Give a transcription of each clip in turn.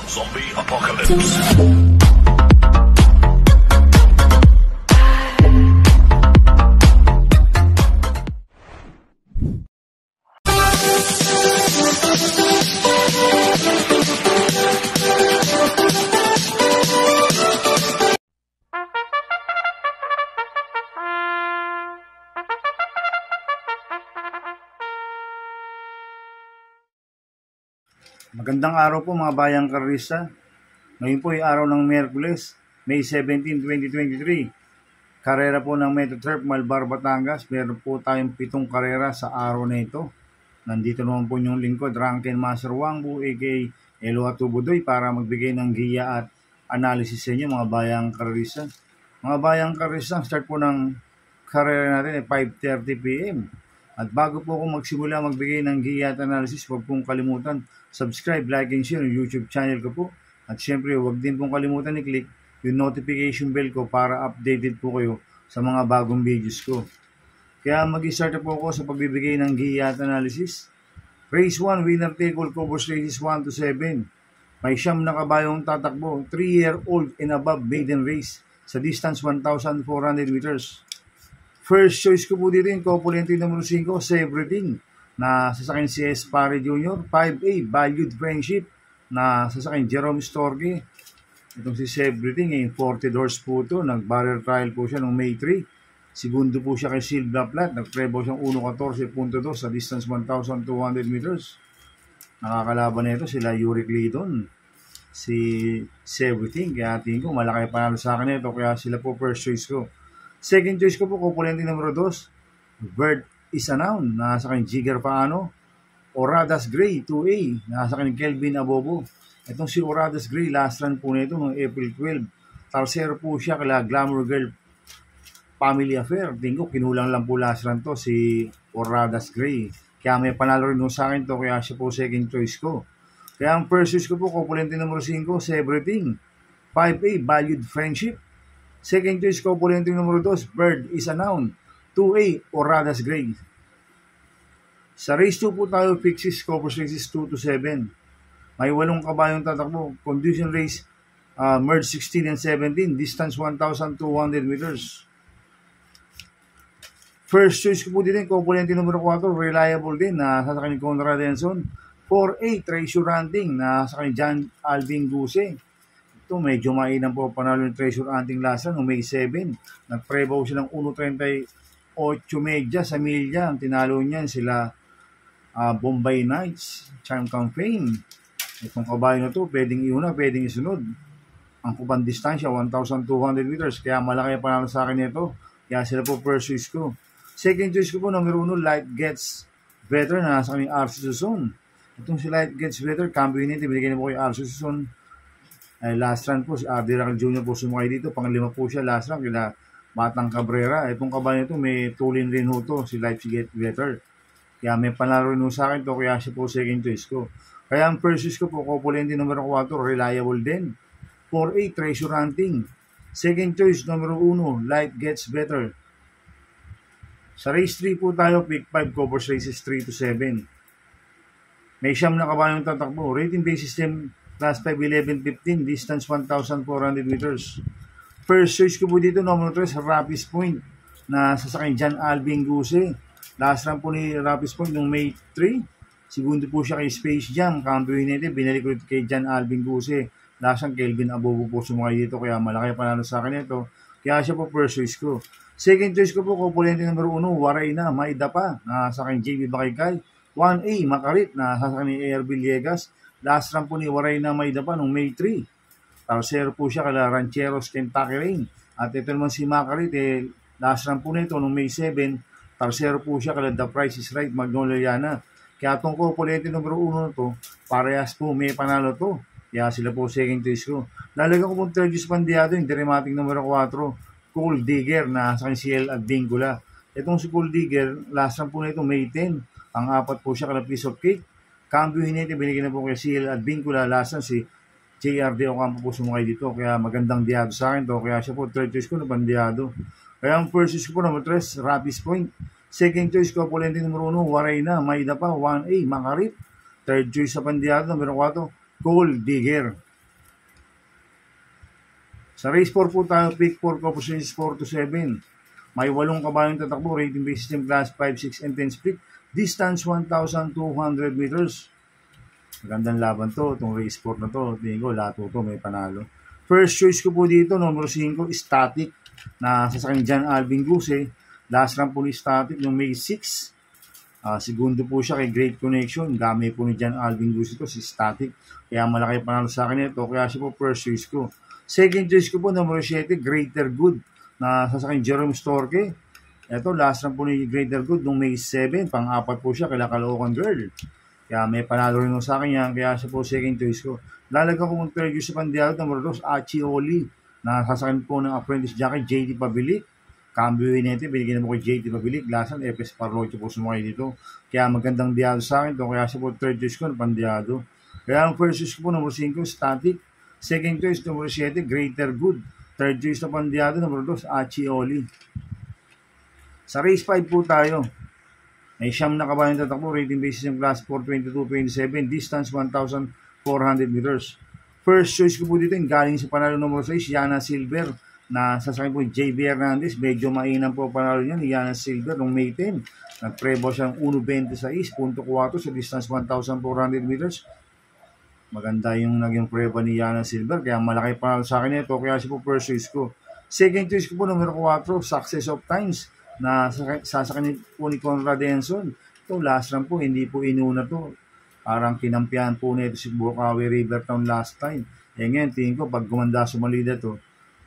Zombie Apocalypse. Magandang araw po mga bayang karista. Ngayon po ay araw ng Miyerkules, May 17, 2023. Karera po ng Metroturf Malbar, Batangas. Meron po tayong 7 karera sa araw na ito. Nandito naman po yung lingkod, Rankin Master Wangbu, aka Eloa Tubudoy, para magbigay ng giya at analysis sa inyo mga bayang karista. Mga bayang karista, start po ng karera natin ay 5:30 PM. At bago po ako magsimula magbigay ng giya at analysis, huwag pong kalimutan subscribe, like, and share yung YouTube channel ko po. At syempre, huwag din pong kalimutan i-click yung notification bell ko para updated po kayo sa mga bagong videos ko. Kaya mag-start po ako sa pagbibigay ng giya at analysis. Race 1, winner take all, covers races 1 to 7. May 9 na kabayong tatakbo, 3-year-old and above maiden race sa distance 1,400 meters. First choice ko po dito yung Copulente numero 5, Everything, na sasakin si S. Pare Jr. 5A, Valued Friendship, na sasakin Jerome Storge. Itong si Everything, 40 doors po ito. Nag-barrier trial po siya noong May 3. Segundo po siya kay Silva Plat. Nag-treble siyang 1.14.2 sa distance 1,200 meters. Nakakalaban na ito sila Yuri Clayton, si Everything. Kaya tingin ko malaki panalo sa akin ito. Kaya sila po first choice ko. Second choice ko po, Copulente numero 2, Bird is a Noun, nasa kanyang Jigger Paano. Oradas Gray 2A, nasa kanyang Kelvin Abobo. Itong si Oradas Gray, last run po nito noong April 12. Tarsero po siya kala Glamour Girl Family Affair. Tingko, kinulang lang po last run to si Oradas Gray. Kaya may panalo rin sa akin to, kaya siya po second choice ko. Kaya ang first choice ko po, Copulente numero 5, Everything. 5A, Valued Friendship. Second choice ko, Copulente numero 2, Bird is a Noun. 2A, Oradas Gray. Sa race 2 po tayo, fixes, covers races 2 to 7. May 8 kabayong tatakbo. Condition race, merge 16 and 17, distance 1,200 meters. First choice ko po din, Copulente numero 4, Reliable din, na sasakin ni Conrad Enson. 4A, Treasure Hunting, na sasakin ni John Alvin Guse. Ito, medyo mainam po panalo ng Treasure Hunting last noong May 7. Nag-prebaw siya ng 1.38 medya sa milya. Ang tinalo niyan sila Bombay Knights, Charm Campaign. Itong kabayo na to, pwedeng iuna, pwedeng isunod. Ang kupang distansya, 1,200 meters. Kaya malaki ang panalo sa akin nito. Kaya sila po first choice ko. Second choice ko po, numero 1, Light Gets Better, na nasa kanyang RC Susun. Itong si Light Gets Better, kampiyon nito, binigay na po kay RC Susun. Last run po, si R.D. Racal Jr. po sumakay dito. Pang-5 po siya last run, kila Batang Cabrera. Itong kabayo nito, may tulin rin ho to, si Light Gets Better. Kaya may panalo rin ho sa akin to, kaya siya po second choice ko. Kaya ang first choice ko po, Copulente numero 4, Reliable din. 4A, Treasure Hunting. Second choice, numero 1, Light Gets Better. Sa race 3 po tayo, pick 5, covers races 3 to 7. May 9 na kabayong tatakbo. Rating based system, class 5, 11, 15, distance 1,400 meters. First choice ko po dito, numero 3, Rapis Point, na sasakin John Alvin Guse. Last run po ni Rapis Point noong May 3. Segundo po siya kay Space Jam. Kampiyon nito, binalik ko kay John Alvin Guse. Last run, Kelvin Abobo po sumakay dito, kaya malaki panalo sa akin ito. Kaya siya po first choice ko. Second choice ko po, Copulente numero 1, Waray na, Maida pa, na sasakin JB Bakaykay. 1A, Makarit, na sasakin ni AR Villegas. Last run po ni Waray na Maida pa noong May 3. Tarsero po siya kala Rancheros Kentucky Rain. At ito naman si Makarit, last run po nito noong May 7. Tarsero po siya kala The Price is Right, Magnolia Liana. Kaya itong Copulente numero 1 na to, parehas po may panalo to. Kaya sila po second choice ko. Lalagyan ko po Tergius Pandiado, yung Dramatic numero 4, Cool Digger, na sa CL Advingula. Itong si Cool Digger, last run po nito May 10. Ang apat po siya kala Piece of Cake. Cambio Hinete, binigyan na po kay CL Advingula. Last run si JRD Ocampo po sumakay dito. Kaya magandang diado sa akin to. Kaya siya po third choice ko na Pandiado. Kaya ang first choice ko po number 3, Rapis Point. Second choice ko, Copulente numero 1, Waray na, Maida pa, 1A, Makarit. Third choice sa Pandiado, numero 4, Coal Digger. Sa race 4 po tayo, pick 4 ko, positions 4 to 7. May 8 kabayong tatakbo, rating base system class 5, 6, and 10 split. Distance 1,200 meters. Magandang laban to, itong race 4 na to. Tingin ko, lahat to may panalo. First choice ko po dito, number 5, Static, na sasakyan John Alvin Guse. Last run po ni Static, yung May 6. Segundo po siya kay Great Connection. Gamit po ni John Alvin Guse ito, si Static. Kaya malaki panalo sa akin ito. Kaya siya po first choice ko. Second choice ko po, number 7, Greater Good, na sasakyan Jerome Storke. Ito, last run po ni Greater Good nung May 7. Pang-apat po siya kay Caloocan Girl. Kaya may panalo rin sa akin yan. Kaya siya po second choice ko. Lalagyan ko mong third choice sa pandiado, number 2, Achioli, na sasakyan po ng apprentice jockey JT Pabilik. Cambio Inete, binigyan mo kay JT Pabilik. Last run, FS Parrocho po sumakay dito. Kaya magandang diado sa akin ito. Kaya siya po third choice ko ng pandiado. Kaya ang first choice ko po, number 5, Static. Second choice, number 7, Greater Good. Third choice na pandiado, number 2, Achioli. Sa race 5 po tayo. May siyam na kabayang tatakbo, rating basis ng class 422.27, distance 1,400 meters. First choice ko po dito, yung galing sa panalo number 6, Yana Silver, na sasakyan po JB Hernandez. Medyo mainam po panalo niyan, Yana Silver, nung May 10. Nag-prebo siya ng 1.26.4 sa distance 1,400 meters. Maganda yung naging preba ni Yana Silver, kaya malaki panalo sa akin ito, kaya siya po first choice ko. Second choice ko po, numero 4, Success of Times, na sasakyan po ni Conrad Enson. Ito, last run po, hindi po inuna to. Parang kinampihan po nito si Bukawi Rivertown last time. Ngayon, tingin ko, pag gumanda sa malida to,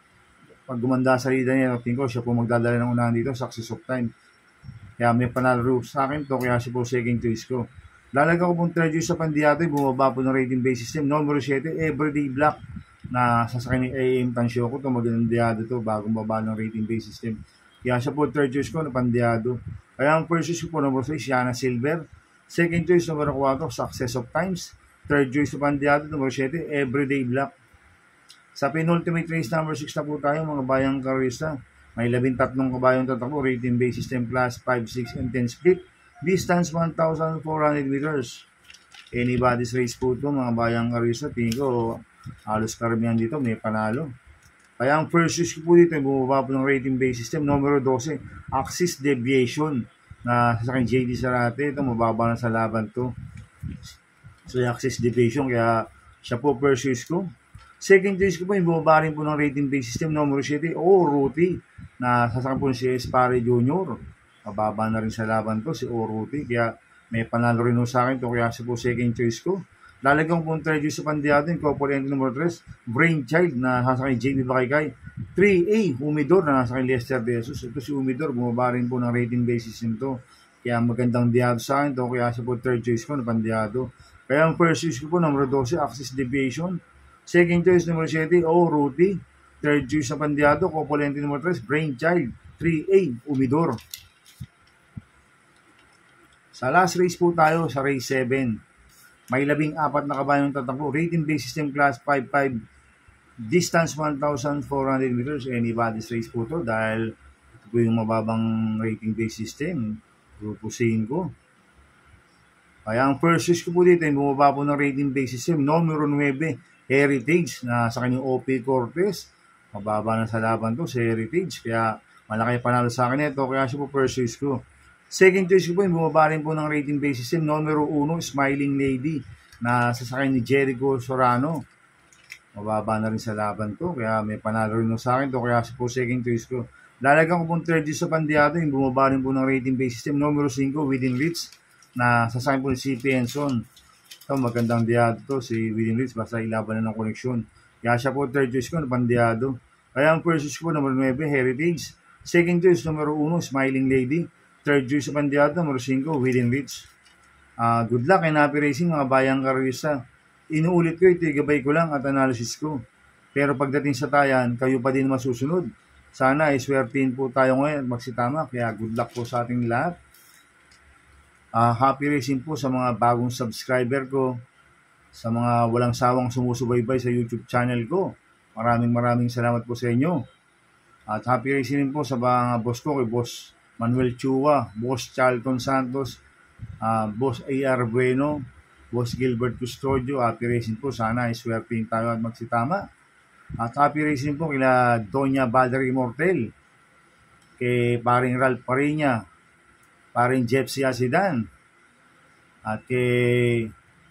pag gumanda sa lida niya, tingin ko, siya po magdadala ng unahan dito, Success of Time. Kaya may panalo sa akin to, kaya siya po second choice ko. Lalagyan ko pong third choice sa pandiado, bumaba po ng rating base system. Number 7, Everyday Black, na sasakyan ni AM Tansyoku. Ito, magandang diado to, bagong baba ng rating base system. Kaya siya po third choice ko na pandiado. Kaya ang first choice ko po, number 6, Yana Silver. Second choice, number 4, Success of Times. Third choice sa pandiado, number 7, Everyday Black. Sa penultimate race, number 6 na po tayo, mga bayang karista. May 13 kabayong tatakbo, rating base system class 5, 6, and 10 split. Distance 1,400 meters. Anybody's race po ito, mga bayang karista. Tingin ko, halos karamihan dito, may panalo. Kaya ang first choice ko po dito, bumaba po ng rating base system. Numero 12, Axis Deviation, na sasakyan JD Sarate. Ito, mababa na sa laban to. So, Axis Deviation, kaya siya po first choice ko. Second choice ko po, bumaba rin po ng rating base system. Numero 7, Ruti, na sasakyan po si Espare Jr. Mababa na rin sa laban to, si Ruti. Kaya may panalo rin sa akin to, kaya siya po second choice ko. Lalagyan ko pong third choice sa pandiado, yung couple entry number 3, Brainchild, na sasakay JB Bakaykay. 3A, Humidor, na sasakay Lester De Jesus. Ito si Humidor, bumaba rin po ng rating basis nito. Kaya magandang diado sa akin to, kaya siya po third choice ko na pandiado. Kaya ang first choice ko po, number 12, Axis Deviation. Second choice, number 7, Ruti. Third choice sa pandiado, couple entry number 3, Brainchild. 3A, Humidor. Sa last race po tayo, sa race 7. May 14 na kabayong tatakbo. Rating base system class 5-5. Distance 1,400 meters. Anybody's race po to dahil ito po yung mababang rating base system. Grupo 5. Kaya ang first choice ko po dito ay bumaba po ng rating base system. Numero 9, Heritage, na sa kanyang OP Cortez. Mababa na sa laban to, si Heritage. Kaya malaki panalo sa akin ito. Kaya siya po first choice ko. Second choice ko po, bumaba rin po ng rating base system. Numero 1, Smiling Lady, na sasakay ni Jericho Sorano. Mababa na rin sa laban to, kaya may panalo rin sa akin to, kaya po second choice ko. Lalagyan ko pong third choice sa pandiado, yung bumaba rin po ng rating base system. Numero 5, Within Reach, na sasakay po ni CP Enson. Ito, magandang diado to, si Within Reach, basta ilaban na ng koneksyon. Kaya siya po third choice ko na pandiado. Kaya ang first choice ko, numero 9, Heritage. Second choice, numero 1, Smiling Lady. Third choice sa pandiado, numero 5, Within Reach. Good luck and happy racing, mga bayang karista. Inuulit ko, itigabay ko lang at analysis ko. Pero pagdating sa tayan, kayo pa din masusunod. Sana iswertihin po tayo ngayon at magsitama. Kaya good luck po sa ating lahat. Happy racing po sa mga bagong subscriber ko. Sa mga walang sawang sumusubaybay sa YouTube channel ko. Maraming salamat po sa inyo. At happy racing po sa mga boss ko, kay Boss Manuel Chua, Boss Charlton Santos, Boss A.R. Bueno, Boss Gilbert Custodio. Happy racing po. Sana iswertihin tayo at magsitama. At happy racing po kila Doña Valerie Mortel, kay paring Ralph Pariña, paring Jepsy Asidan, at kay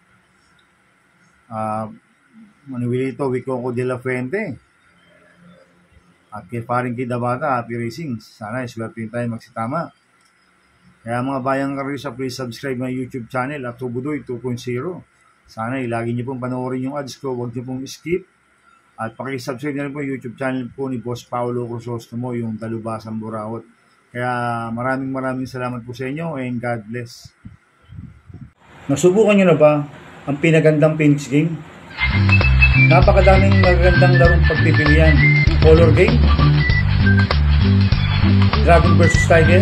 Manuelito Vicoco de la Fuente, at kay paring Kidabata. Happy racing. Sana swerte tayo magsitama. Kaya mga bayang karisa, please subscribe my YouTube channel at Tubudoy 2.0. Sana lagi niyo pong panoorin yung ads ko, huwag niyo pong skip. At pakisubscribe na rin po yung YouTube channel po ni Boss Paolo Cruzostomo, yung Dalubasang Buraot. Kaya maraming salamat po sa inyo and God bless. Nasubukan niyo na ba ang pinagandang Phoenix game? Napakadaming magagandang larong pagpipilian. Color game, Dragon vs Tiger,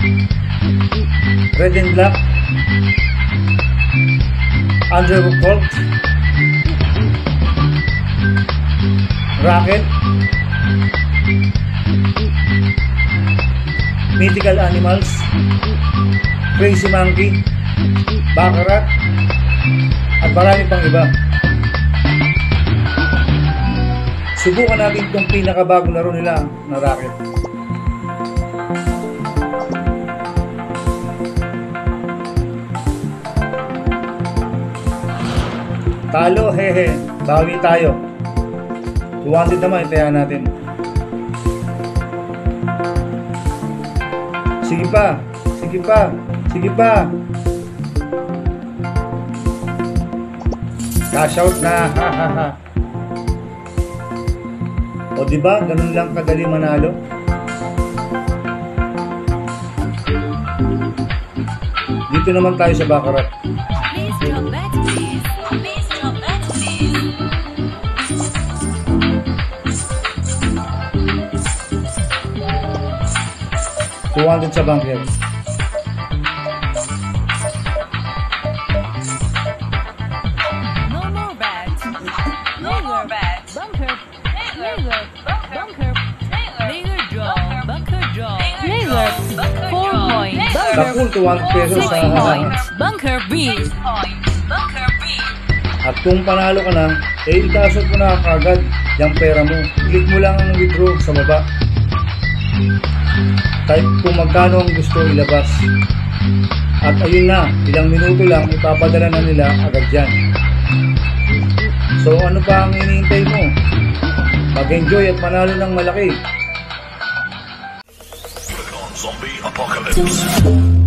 Red and Black, Underwood Colt, Racket, Mythical Animals, Crazy Monkey, Baccarat, at marami pang iba. Subukan natin itong pinakabagong laro nila na racket. Talo, hehe. Bawi tayo. 200 naman, itayan natin. Sige pa. Sige pa. Sige pa. Cash out na. Hahaha. O diba, ganun lang kadali manalo. Dito naman tayo sa Baccarat. Please drop bet, please. Please drop bet, please. 200 sa bunker. No more bets. No more bets. Bunker. Laser. Bunker. Laser draw. Bunker draw. Laser. 4 points. Dakul, 200 pesos 6 sa points. Bunker B. Bunker B. At kung panalo ka na, itasot mo na kagad yung pera mo. Click mo lang ang withdraw sa baba. Type kung magkano ang gusto ilabas. At ayun na, ilang minuto lang ipapadala na nila agad yan. So ano pa ang hinihintay mo? Mag-enjoy at manalo ng malaki. Zombie Apocalypse.